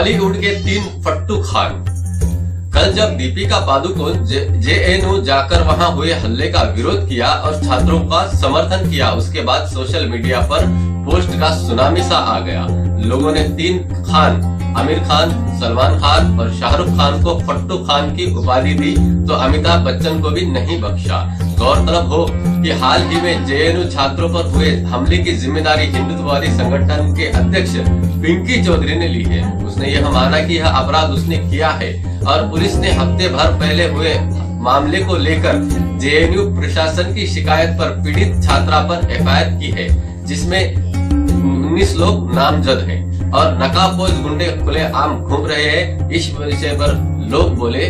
बॉलीवुड के 3 फट्टू खान। कल जब दीपिका पादुकोण जेएनयू जाकर वहां हुए हल्ले का विरोध किया और छात्रों का समर्थन किया, उसके बाद सोशल मीडिया पर पोस्ट का सुनामी सा आ गया। लोगों ने 3 खान, आमिर खान, सलमान खान और शाहरुख खान को फट्टू खान की उपाधि दी, तो अमिताभ बच्चन को भी नहीं बख्शा। गौरतलब हो कि हाल ही में जेएनयू छात्रों पर हुए हमले की जिम्मेदारी हिंदुत्ववादी संगठन के अध्यक्ष पिंकी चौधरी ने ली है। उसने यह माना कि यह अपराध उसने किया है और पुलिस ने हफ्ते भर पहले हुए मामले को लेकर जेएनयू प्रशासन की शिकायत पर पीड़ित छात्रा पर एफआईआर की है, जिसमें 19 लोग नामजद हैं और नकाबपोश गुंडे खुलेआम घूम रहे हैं। इस विषय पर लोग बोले,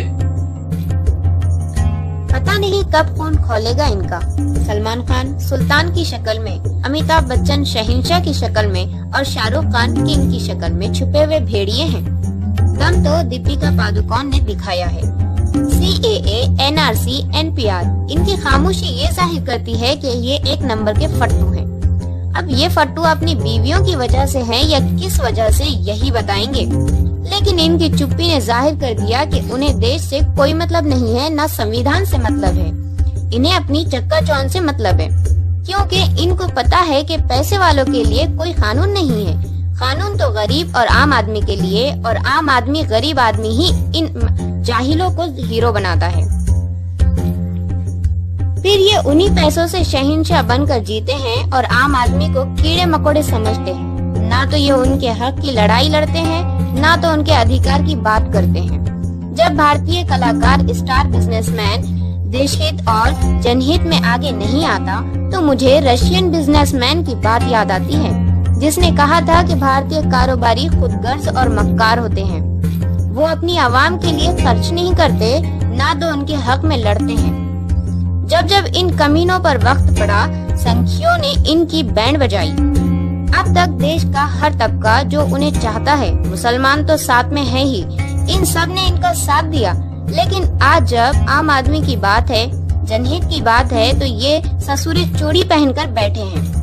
पता नहीं कब कौन खोलेगा इनका। सलमान खान सुल्तान की शक्ल में, अमिताभ बच्चन शहंशाह की शक्ल में और शाहरुख खान किंग की शक्ल में छुपे हुए भेड़िए हैं। दम तो दीपिका पादुकोण ने दिखाया है। CAA, NRC, NPR, इनकी खामोशी ये जाहिर करती है कि ये एक नंबर के फट्टू हैं। अब ये फट्टू अपनी बीवियों की वजह से हैं या किस वजह से, यही बताएंगे। लेकिन इनकी चुप्पी ने जाहिर कर दिया कि उन्हें देश से कोई मतलब नहीं है, न संविधान से मतलब है। इन्हें अपनी चक्काचौंध से मतलब है, क्योंकि इनको पता है कि पैसे वालों के लिए कोई कानून नहीं है। कानून तो गरीब और आम आदमी के लिए, और आम आदमी गरीब आदमी ही इन जाहिलों को हीरो बनाता है। फिर ये उन्हीं पैसों से शहंशाह बनकर जीते हैं और आम आदमी को कीड़े मकोड़े समझते हैं। ना तो ये उनके हक की लड़ाई लड़ते हैं, ना तो उनके अधिकार की बात करते हैं। जब भारतीय कलाकार, स्टार बिजनेसमैन देशहित और जनहित में आगे नहीं आता, तो मुझे रशियन बिजनेसमैन की बात याद आती है, जिसने कहा था कि भारतीय कारोबारी खुदगर्ज और मक्कार होते हैं। वो अपनी आवाम के लिए खर्च नहीं करते, ना तो उनके हक में लड़ते हैं। जब जब इन कमीनों पर वक्त पड़ा, संखियों ने इनकी बैंड बजाई। अब तक देश का हर तबका जो उन्हें चाहता है, मुसलमान तो साथ में है ही, इन सब ने इनका साथ दिया। लेकिन आज जब आम आदमी की बात है, जनहित की बात है, तो ये ससुरी चूड़ी पहनकर बैठे हैं।